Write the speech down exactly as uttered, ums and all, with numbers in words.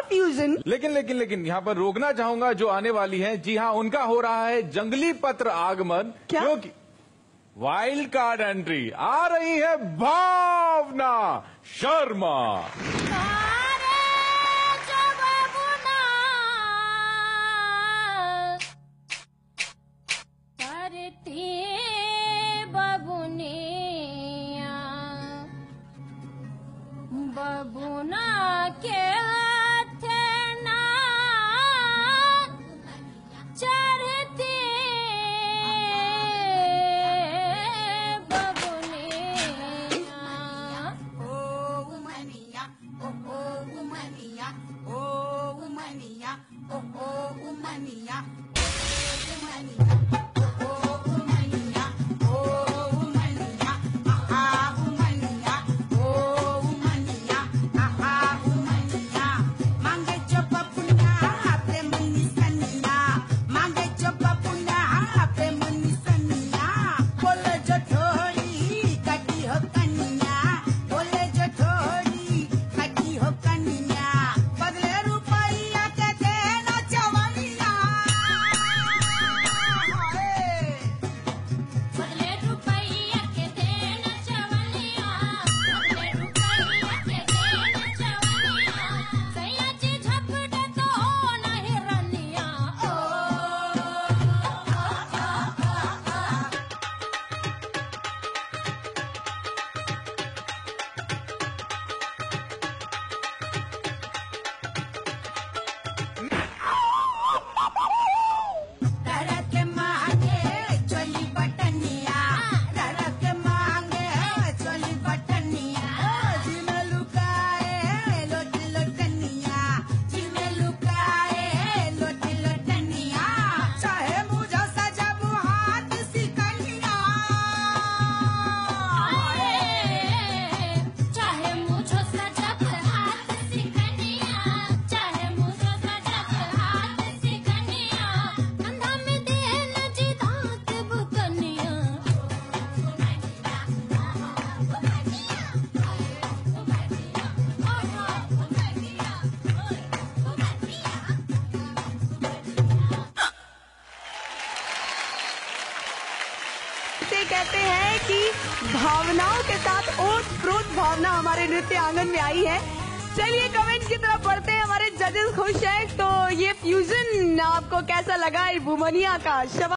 Fusion. लेकिन लेकिन लेकिन यहाँ पर रोकना चाहूंगा जो आने वाली हैं। जी हाँ, उनका हो रहा है जंगली पत्र आगमन, क्योंकि वाइल्ड कार्ड एंट्री आ रही है भावना शर्मा। बबुना के हाथ ना चढ़ती बबुनिया। ओ उमनिया ओ ओ उमनिया ओ उमनिया ओ ओ उमनिया उमनिया। कहते हैं कि भावनाओं के साथ ओतप्रोत भावना हमारे नृत्य आंगन में आई है। चलिए कमेंट की तरफ बढ़ते हैं। हमारे जजेस खुश हैं, तो ये फ्यूजन आपको कैसा लगा बुमनिया का?